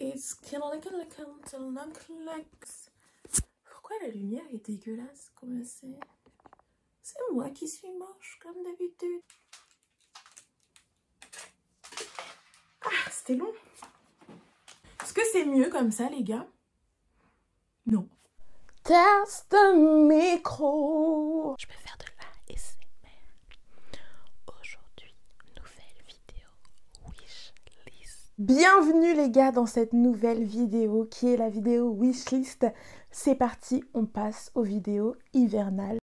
It's Pourquoi la lumière est dégueulasse comme c'est? C'est moi qui suis moche comme d'habitude. Ah, c'était long. Est-ce que c'est mieux comme ça, les gars? Non. Test the micro. Je peux faire de l'ASMR. Aujourd'hui, nouvelle vidéo wishlist. Bienvenue les gars dans cette nouvelle vidéo qui est la vidéo wishlist. C'est parti, on passe aux vidéos hivernales.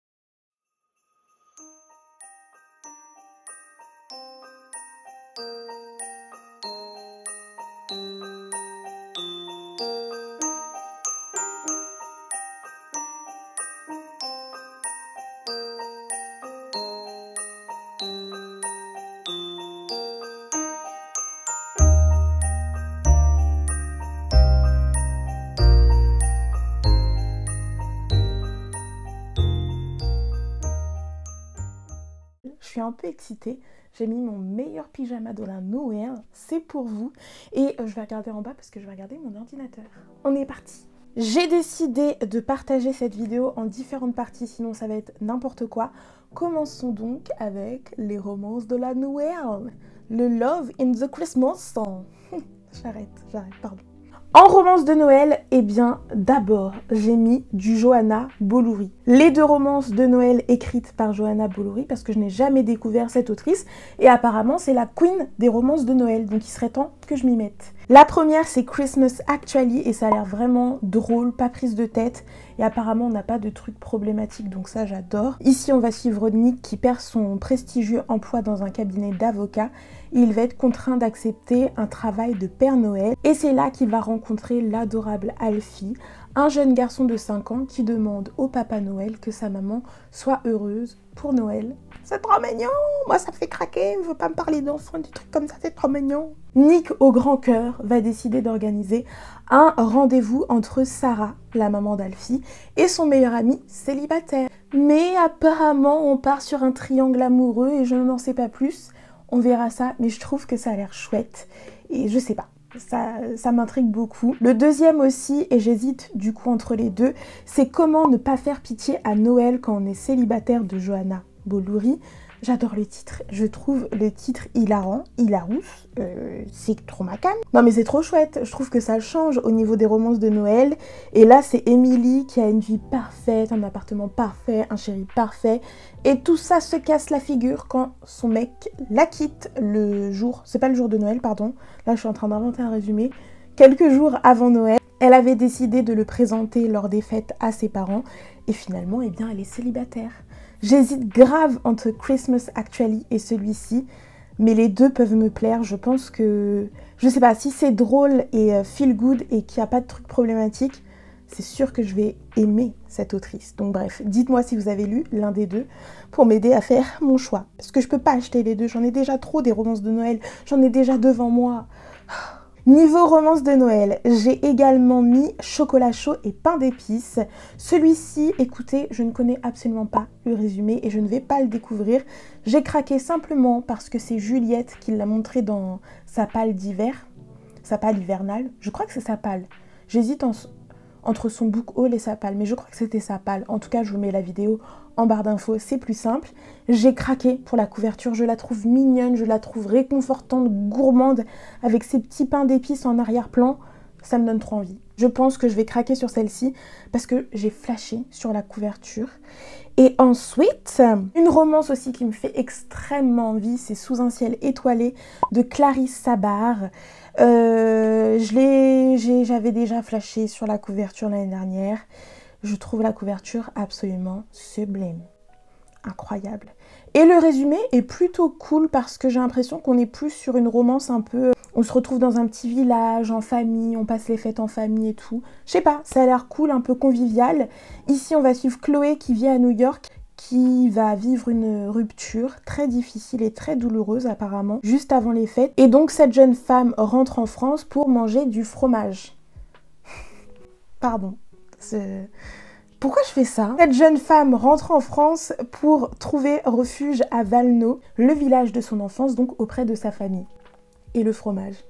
Je suis un peu excitée, j'ai mis mon meilleur pyjama de la Noël, c'est pour vous. Et je vais regarder en bas parce que je vais regarder mon ordinateur. On est parti. J'ai décidé de partager cette vidéo en différentes parties, sinon ça va être n'importe quoi. Commençons donc avec les romances de la Noël. Le Love in the Christmas song. J'arrête, pardon. En romance de Noël, eh bien, d'abord, j'ai mis du Johanna Bolouri. Les deux romances de Noël écrites par Johanna Bolouri, parce que je n'ai jamais découvert cette autrice, et apparemment, c'est la queen des romances de Noël, donc il serait temps que je m'y mette. La première, c'est Christmas Actually, et ça a l'air vraiment drôle, pas prise de tête, et apparemment, on n'a pas de trucs problématiques, donc ça, j'adore. Ici, on va suivre Nick qui perd son prestigieux emploi dans un cabinet d'avocat, et il va être contraint d'accepter un travail de Père Noël, et c'est là qu'il va rencontrer l'adorable Alfie, un jeune garçon de 5 ans qui demande au Papa Noël que sa maman soit heureuse pour Noël. C'est trop mignon, moi ça me fait craquer, il ne faut pas me parler d'enfants, des trucs comme ça, c'est trop mignon. Nick, au grand cœur, va décider d'organiser un rendez-vous entre Sarah, la maman d'Alfie, et son meilleur ami célibataire. Mais apparemment, on part sur un triangle amoureux et je n'en sais pas plus. On verra ça, mais je trouve que ça a l'air chouette. Et je sais pas, ça m'intrigue beaucoup. Le deuxième aussi, et j'hésite du coup entre les deux, c'est Comment ne pas faire pitié à Noël quand on est célibataire de Johanna Bolouri. J'adore le titre, je trouve le titre hilarant, hilarous, c'est trop ma cam. Non mais c'est trop chouette, je trouve que ça change au niveau des romances de Noël. Et là c'est Emily qui a une vie parfaite, un appartement parfait, un chéri parfait. Et tout ça se casse la figure quand son mec la quitte le jour, c'est pas le jour de Noël pardon, là je suis en train d'inventer un résumé, quelques jours avant Noël. Elle avait décidé de le présenter lors des fêtes à ses parents et finalement eh bien elle est célibataire. J'hésite grave entre Christmas Actually et celui-ci, mais les deux peuvent me plaire. Je pense que, je sais pas, si c'est drôle et feel good et qu'il n'y a pas de trucs problématiques, c'est sûr que je vais aimer cette autrice. Donc bref, dites-moi si vous avez lu l'un des deux pour m'aider à faire mon choix. Parce que je peux pas acheter les deux, j'en ai déjà trop des romances de Noël, j'en ai déjà devant moi. Niveau romance de Noël, j'ai également mis Chocolat chaud et pain d'épices. Celui-ci, écoutez, je ne connais absolument pas le résumé et je ne vais pas le découvrir. J'ai craqué simplement parce que c'est Juliette qui l'a montré dans sa palle d'hiver, sa palle hivernale. Je crois que c'est sa palle. J'hésite entre son book haul et sa palle, mais je crois que c'était sa palle. En tout cas, je vous mets la vidéo en barre d'infos, c'est plus simple. J'ai craqué pour la couverture, je la trouve mignonne, je la trouve réconfortante, gourmande, avec ses petits pains d'épices en arrière-plan. Ça me donne trop envie. Je pense que je vais craquer sur celle-ci parce que j'ai flashé sur la couverture. Et ensuite, une romance aussi qui me fait extrêmement envie, c'est Sous un ciel étoilé de Clarisse Sabar. J'avais déjà flashé sur la couverture l'année dernière. Je trouve la couverture absolument sublime. Incroyable. Et le résumé est plutôt cool parce que j'ai l'impression qu'on est plus sur une romance un peu... On se retrouve dans un petit village, en famille, on passe les fêtes en famille et tout. Je sais pas, ça a l'air cool, un peu convivial. Ici, on va suivre Chloé qui vit à New York, qui va vivre une rupture très difficile et très douloureuse apparemment, juste avant les fêtes. Et donc, cette jeune femme rentre en France pour manger du fromage. Pardon. Pourquoi je fais ça? Cette jeune femme rentre en France pour trouver refuge à Valno, le village de son enfance, donc auprès de sa famille. Et le fromage.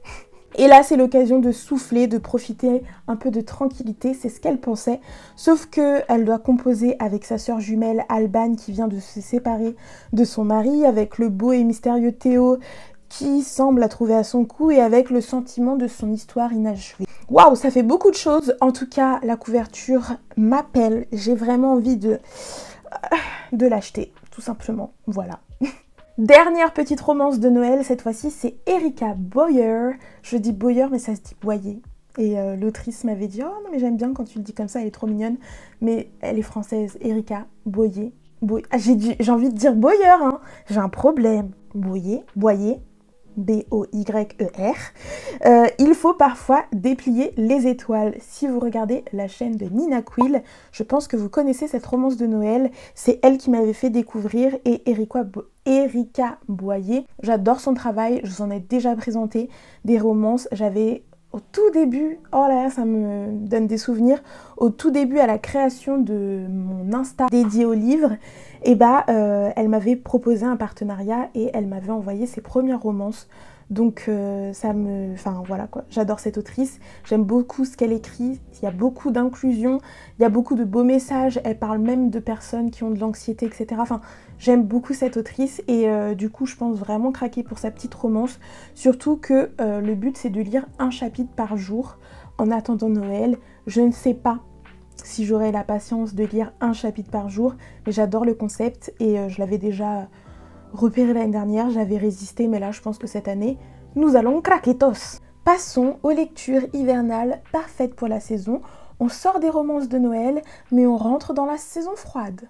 Et là, c'est l'occasion de souffler, de profiter un peu de tranquillité, c'est ce qu'elle pensait. Sauf qu'elle doit composer avec sa sœur jumelle Alban qui vient de se séparer de son mari, avec le beau et mystérieux Théo qui semble la trouver à son cou et avec le sentiment de son histoire inachevée. Waouh, ça fait beaucoup de choses. En tout cas, la couverture m'appelle. J'ai vraiment envie de l'acheter, tout simplement. Voilà. Dernière petite romance de Noël, cette fois-ci, c'est Erica Boyer. Je dis Boyer, mais ça se dit Boyer. Et l'autrice m'avait dit « Oh non, mais j'aime bien quand tu le dis comme ça, elle est trop mignonne. » Mais elle est française, Erica Boyer. Ah, j'ai envie de dire Boyer, hein. J'ai un problème. Boyer, B-O-Y-E-R. Il faut parfois déplier les étoiles. Si vous regardez la chaîne de Nina Quill, je pense que vous connaissez cette romance de Noël. C'est elle qui m'avait fait découvrir et Erica Boyer. J'adore son travail, je vous en ai déjà présenté des romances. J'avais au tout début, oh là là, ça me donne des souvenirs, au tout début à la création de mon Insta dédié au livre, et elle m'avait proposé un partenariat et elle m'avait envoyé ses premières romances. Donc enfin voilà quoi, j'adore cette autrice, j'aime beaucoup ce qu'elle écrit, il y a beaucoup d'inclusion, il y a beaucoup de beaux messages, elle parle même de personnes qui ont de l'anxiété, etc. Enfin, j'aime beaucoup cette autrice et du coup je pense vraiment craquer pour sa petite romance, surtout que le but c'est de lire un chapitre par jour en attendant Noël. Je ne sais pas si j'aurai la patience de lire un chapitre par jour, mais j'adore le concept et je l'avais déjà repéré l'année dernière, j'avais résisté, mais là je pense que cette année, nous allons craquer tous. Passons aux lectures hivernales parfaites pour la saison. On sort des romances de Noël, mais on rentre dans la saison froide.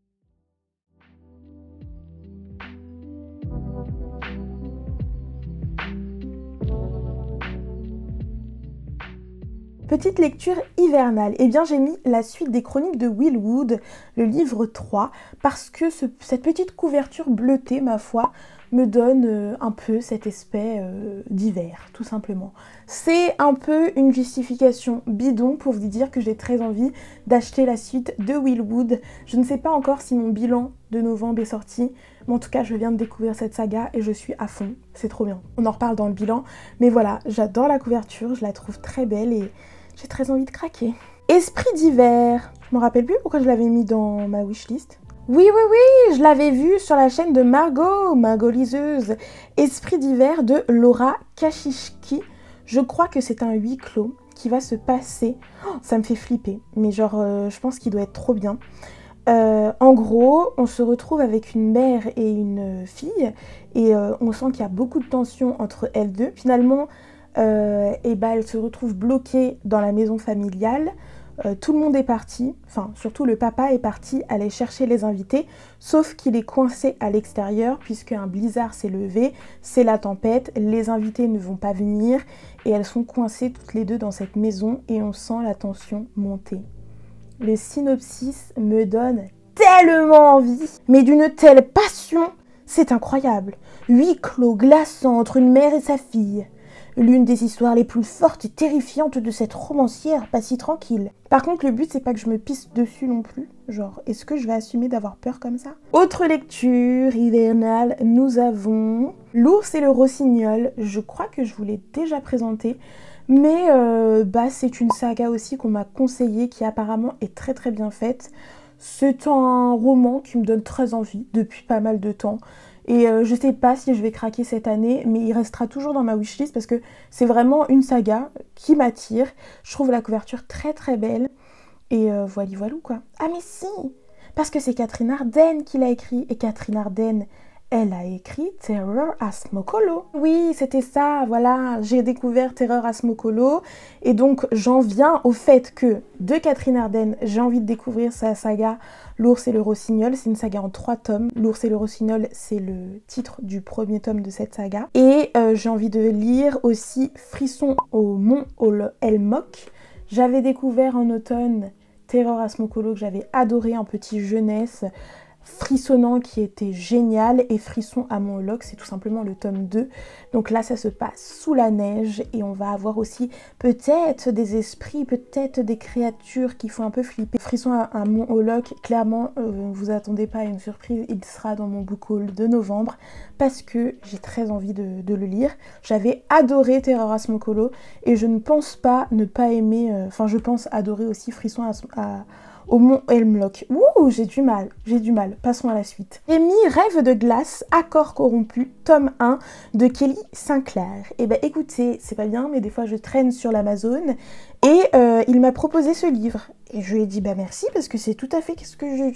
Petite lecture hivernale, eh bien j'ai mis la suite des chroniques de Will Wood, le livre 3, parce que cette petite couverture bleutée, ma foi, me donne un peu cet aspect d'hiver, tout simplement. C'est un peu une justification bidon pour vous dire que j'ai très envie d'acheter la suite de Will Wood. Je ne sais pas encore si mon bilan de novembre est sorti, mais en tout cas je viens de découvrir cette saga et je suis à fond, c'est trop bien. On en reparle dans le bilan, mais voilà, j'adore la couverture, je la trouve très belle et j'ai très envie de craquer. Esprit d'hiver, je me rappelle plus pourquoi je l'avais mis dans ma wishlist. Oui, je l'avais vu sur la chaîne de Margot Liseuse. Esprit d'hiver de Laura Kashishki. Je crois que c'est un huis clos qui va se passer. Oh, ça me fait flipper, mais genre je pense qu'il doit être trop bien. En gros, on se retrouve avec une mère et une fille et on sent qu'il y a beaucoup de tension entre elles deux. Finalement, elle se retrouve bloquée dans la maison familiale. Tout le monde est parti, enfin surtout le papa est parti aller chercher les invités, sauf qu'il est coincé à l'extérieur puisque un blizzard s'est levé, c'est la tempête, les invités ne vont pas venir et elles sont coincées toutes les deux dans cette maison et on sent la tension monter. Le synopsis me donne tellement envie, mais d'une telle passion, c'est incroyable. Huis clos glaçant entre une mère et sa fille. L'une des histoires les plus fortes et terrifiantes de cette romancière pas si tranquille. Par contre, le but, c'est pas que je me pisse dessus non plus. Genre, est-ce que je vais assumer d'avoir peur comme ça? Autre lecture hivernale, nous avons L'ours et le rossignol. Je crois que je vous l'ai déjà présenté. Mais c'est une saga aussi qu'on m'a conseillée, qui apparemment est très très bien faite. C'est un roman qui me donne très envie depuis pas mal de temps. Et je sais pas si je vais craquer cette année, mais il restera toujours dans ma wishlist parce que c'est vraiment une saga qui m'attire. Je trouve la couverture très très belle. Et voilà quoi. Ah mais si, parce que c'est Catherine Arden qui l'a écrit. Et Catherine Arden, elle a écrit Terror à Smokolo. Oui, c'était ça, voilà, j'ai découvert Terror à Smokolo. Et donc j'en viens au fait que de Catherine Arden, j'ai envie de découvrir sa saga L'ours et le rossignol. C'est une saga en 3 tomes. L'ours et le rossignol, c'est le titre du premier tome de cette saga. Et j'ai envie de lire aussi Frisson au mont Elmoc. J'avais découvert en automne Terror à Smokolo que j'avais adoré en petite jeunesse. Frissonnant qui était génial et Frisson à Mont-Auloc, c'est tout simplement le tome 2. Donc là ça se passe sous la neige et on va avoir aussi peut-être des esprits, peut-être des créatures qui font un peu flipper. Frisson à Mont-Auloc, clairement vous attendez pas à une surprise, il sera dans mon book haul de novembre parce que j'ai très envie de le lire. J'avais adoré Terreur à Smokolo et je ne pense pas ne pas aimer, je pense adorer aussi Frisson au Mont Helmlock. Ouh, j'ai du mal. Passons à la suite. J'ai mis Rêve de glace, Accord corrompu, tome 1 de Kelly Sinclair. Et ben écoutez, c'est pas bien, mais des fois je traîne sur l'Amazon et il m'a proposé ce livre. Et je lui ai dit bah merci parce que c'est tout à fait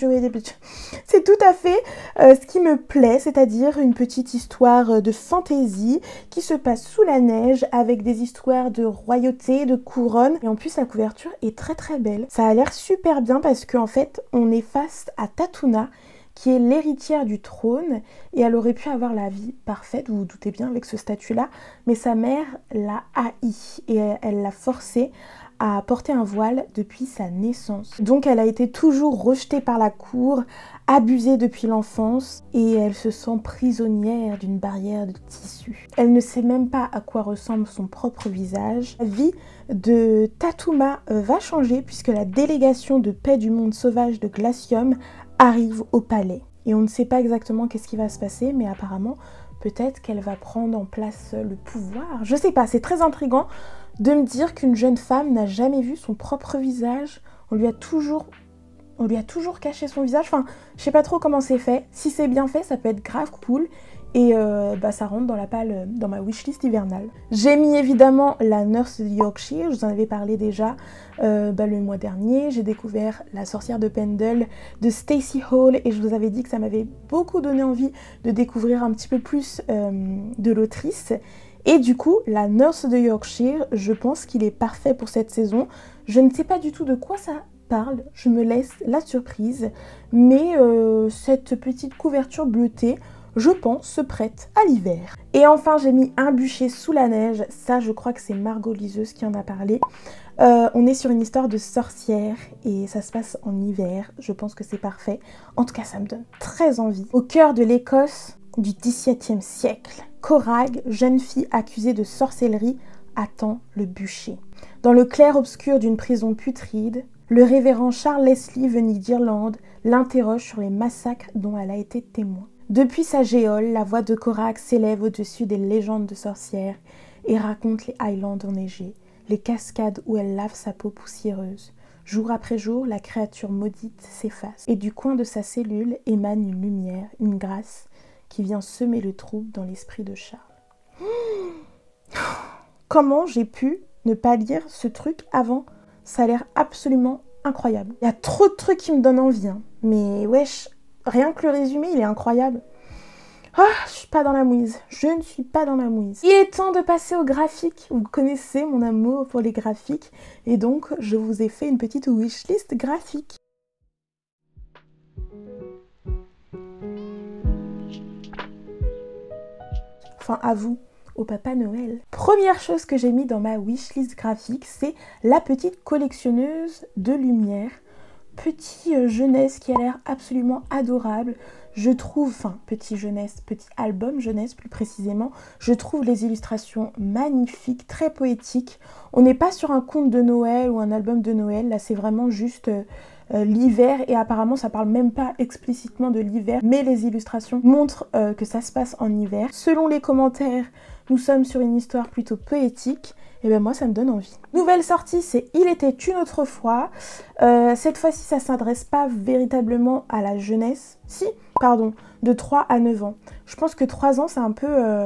c'est tout à fait ce qui me plaît, c'est-à-dire une petite histoire de fantaisie qui se passe sous la neige avec des histoires de royauté, de couronne. Et en plus la couverture est très très belle. Ça a l'air super bien parce qu'en fait on est face à Tatuna qui est l'héritière du trône et elle aurait pu avoir la vie parfaite, vous vous doutez bien avec ce statut-là, mais sa mère l'a haï et elle l'a forcée à porter un voile depuis sa naissance. Donc elle a été toujours rejetée par la cour, abusée depuis l'enfance et elle se sent prisonnière d'une barrière de tissu. Elle ne sait même pas à quoi ressemble son propre visage. La vie de Tatuma va changer puisque la délégation de paix du monde sauvage de Glacium arrive au palais. Et on ne sait pas exactement qu'est-ce qui va se passer, mais apparemment peut-être qu'elle va prendre en place le pouvoir. Je sais pas, c'est très intriguant de me dire qu'une jeune femme n'a jamais vu son propre visage. On lui a toujours caché son visage. Enfin, je sais pas trop comment c'est fait. Si c'est bien fait, ça peut être grave cool. Et ça rentre dans la palle, dans ma wishlist hivernale. J'ai mis évidemment La Nurse de Yorkshire, je vous en avais parlé déjà le mois dernier. J'ai découvert La Sorcière de Pendle de Stacey Hall et je vous avais dit que ça m'avait beaucoup donné envie de découvrir un petit peu plus de l'autrice. Et du coup, La Nurse de Yorkshire, je pense qu'il est parfait pour cette saison. Je ne sais pas du tout de quoi ça parle, je me laisse la surprise, mais cette petite couverture bleutée, je pense, se prête à l'hiver. Et enfin, j'ai mis Un bûcher sous la neige. Ça, je crois que c'est Margot Liseuse qui en a parlé. On est sur une histoire de sorcière et ça se passe en hiver. Je pense que c'est parfait. En tout cas, ça me donne très envie. Au cœur de l'Écosse du XVIIe siècle, Corag, jeune fille accusée de sorcellerie, attend le bûcher. Dans le clair-obscur d'une prison putride, le révérend Charles Leslie, venu d'Irlande, l'interroge sur les massacres dont elle a été témoin. Depuis sa géole, la voix de Corag s'élève au-dessus des légendes de sorcières et raconte les Highlands enneigés, les cascades où elle lave sa peau poussiéreuse. Jour après jour, la créature maudite s'efface et du coin de sa cellule émane une lumière, une grâce qui vient semer le trouble dans l'esprit de Charles. Comment j'ai pu ne pas lire ce truc avant? Ça a l'air absolument incroyable. Il y a trop de trucs qui me donnent envie, hein. Mais wesh, rien que le résumé, il est incroyable. Ah, je suis pas dans la mouise. Je ne suis pas dans la mouise. Il est temps de passer au graphique. Vous connaissez mon amour pour les graphiques. Et donc, je vous ai fait une petite wishlist graphique. Enfin, à vous, au Papa Noël. Première chose que j'ai mis dans ma wishlist graphique, c'est la petite collectionneuse de lumière. Petit jeunesse qui a l'air absolument adorable. Je trouve, petit album jeunesse plus précisément, je trouve les illustrations magnifiques, très poétiques. On n'est pas sur un conte de Noël ou un album de Noël, là c'est vraiment juste l'hiver et apparemment ça parle même pas explicitement de l'hiver, mais les illustrations montrent que ça se passe en hiver. Selon les commentaires, nous sommes sur une histoire plutôt poétique. Et bien moi ça me donne envie. Nouvelle sortie, c'est Il était une autre fois. Cette fois-ci ça s'adresse pas véritablement à la jeunesse. Si, pardon, de 3 à 9 ans. Je pense que 3 ans c'est un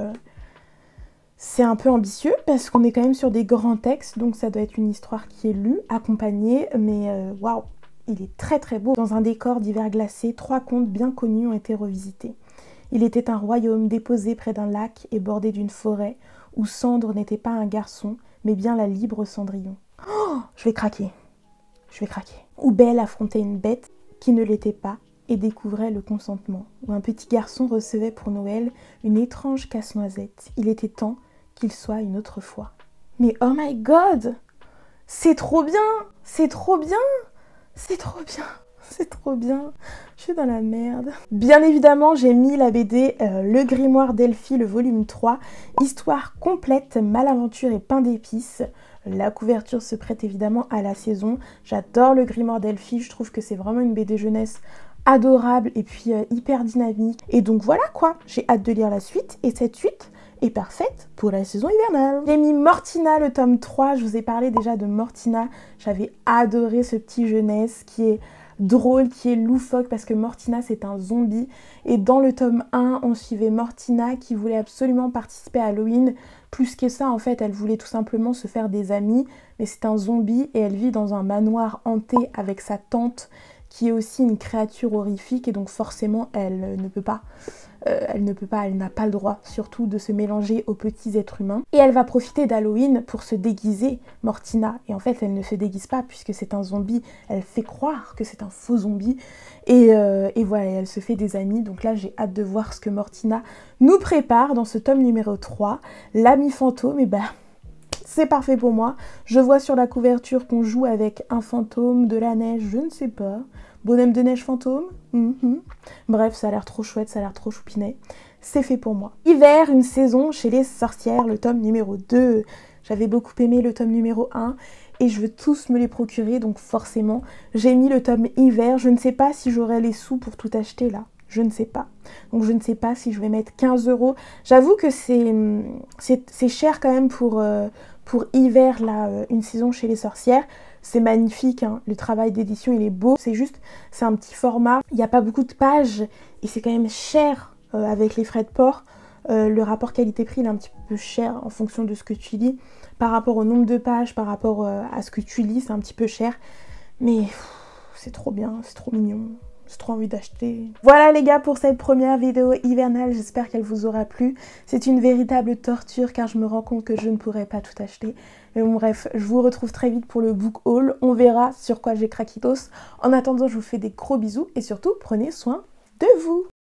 peu ambitieux parce qu'on est quand même sur des grands textes. Donc ça doit être une histoire qui est lue, accompagnée. Mais waouh, il est très très beau. Dans un décor d'hiver glacé, 3 contes bien connus ont été revisités. Il était un royaume déposé près d'un lac et bordé d'une forêt où Cendre n'était pas un garçon, mais bien la libre Cendrillon. Oh, je vais craquer. Où Belle affrontait une bête qui ne l'était pas et découvrait le consentement. Où un petit garçon recevait pour Noël une étrange casse-noisette. Il était temps qu'il soit une autre fois. Mais oh my god! C'est trop bien! C'est trop bien, je suis dans la merde. Bien évidemment, j'ai mis la BD Le Grimoire d'Elphie, le volume 3, histoire complète, Malaventure et pain d'épices. La couverture se prête évidemment à la saison. J'adore Le Grimoire d'Elphie, je trouve que c'est vraiment une BD jeunesse adorable et puis hyper dynamique. Et donc voilà quoi, j'ai hâte de lire la suite et cette suite est parfaite pour la saison hivernale. J'ai mis Mortina, le tome 3, je vous ai parlé déjà de Mortina, j'avais adoré ce petit jeunesse qui est drôle, qui est loufoque parce que Mortina c'est un zombie et dans le tome 1 on suivait Mortina qui voulait absolument participer à Halloween. Plus que ça en fait elle voulait tout simplement se faire des amis, mais c'est un zombie et elle vit dans un manoir hanté avec sa tante qui est aussi une créature horrifique et donc forcément elle n'a pas le droit surtout de se mélanger aux petits êtres humains. Et elle va profiter d'Halloween pour se déguiser, Mortina. Et en fait elle ne se déguise pas puisque c'est un zombie, elle fait croire que c'est un faux zombie. Et voilà, elle se fait des amis. Donc là j'ai hâte de voir ce que Mortina nous prépare dans ce tome numéro 3. L'ami fantôme, et c'est parfait pour moi. Je vois sur la couverture qu'on joue avec un fantôme, de la neige, je ne sais pas. Bonhomme de neige fantôme. Bref, ça a l'air trop chouette, ça a l'air trop choupinet. C'est fait pour moi. Hiver, une saison chez les sorcières, le tome numéro 2. J'avais beaucoup aimé le tome numéro 1 et je veux tous me les procurer, donc forcément, j'ai mis le tome hiver. Je ne sais pas si j'aurai les sous pour tout acheter là. Je ne sais pas. Donc je ne sais pas si je vais mettre 15 €. J'avoue que c'est cher quand même pour hiver, là, une saison chez les sorcières. C'est magnifique, hein. Le travail d'édition il est beau. C'est juste, c'est un petit format. Il n'y a pas beaucoup de pages et c'est quand même cher avec les frais de port. Le rapport qualité-prix il est un petit peu cher en fonction de ce que tu lis. Par rapport au nombre de pages, par rapport à ce que tu lis, c'est un petit peu cher. Mais c'est trop bien, c'est trop mignon. J'ai trop envie d'acheter. Voilà les gars pour cette première vidéo hivernale, j'espère qu'elle vous aura plu. C'est une véritable torture car je me rends compte que je ne pourrais pas tout acheter. Mais bon bref, je vous retrouve très vite pour le book haul. On verra sur quoi j'ai craquitos. En attendant, je vous fais des gros bisous et surtout, prenez soin de vous.